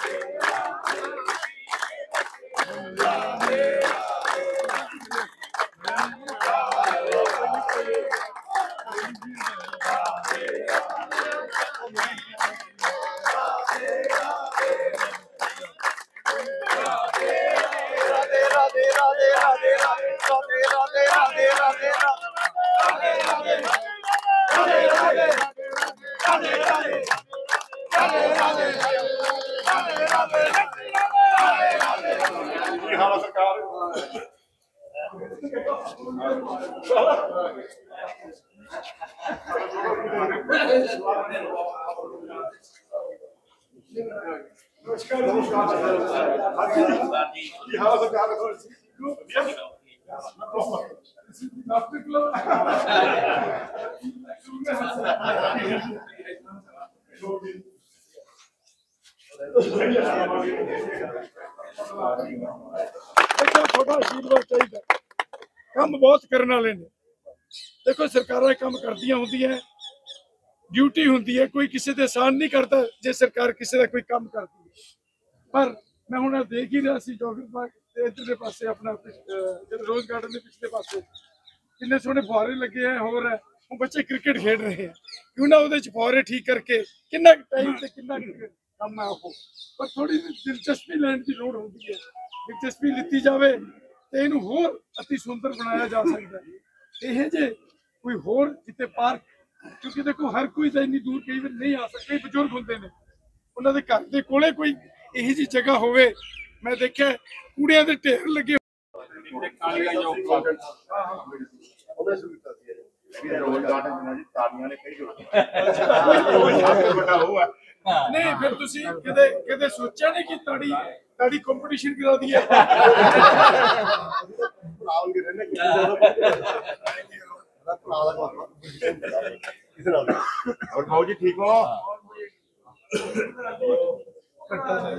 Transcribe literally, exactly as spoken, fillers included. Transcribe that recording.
थोड़ा आशीर्वाद चाहिए काम बहुत करने वाले ने देखो सरकारें काम करदियां होंदियां ड्यूटी होंदी है कोई किसी दे एहसान नहीं करता जे सरकार किसी का कोई काम करती है पर मैं हुण देख ही रहा सी जॉगिंग पार्क ते इधरले पासे अपना रोज गार्डन के पिछले पासे कितने सोहने फुहारे लगे हैं होर है बच्चे क्रिकेट खेल रहे हैं क्यों ना उहदे च फुहारे ठीक करके कितना टाइम से कितना काम है वो पर थोड़ी दिलचस्पी लैण की लोड़ होती है दिलचस्पी लिती जाए तो इनू होर अति सुंदर बनाया जा सकता है यह जे कोई होर जिते पार्क क्योंकि देखो हर कोई तो इन्नी दूर कई बार नहीं आ सकते बजुर्ग होंगे ने उन्होंने घर के कोले कोई यही जी जगह होवे मैं देखा कूड़िया के ढेर लगे नहीं फिर तुसी कदे कदे सोचा नहीं कि ताड़ी ताड़ी कंपटीशन करा दिया और भाऊ जी ठीक हो